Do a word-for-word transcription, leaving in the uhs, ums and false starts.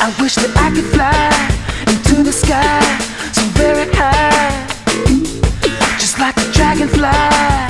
I wish that I could fly into the sky so very high, just like a dragonfly.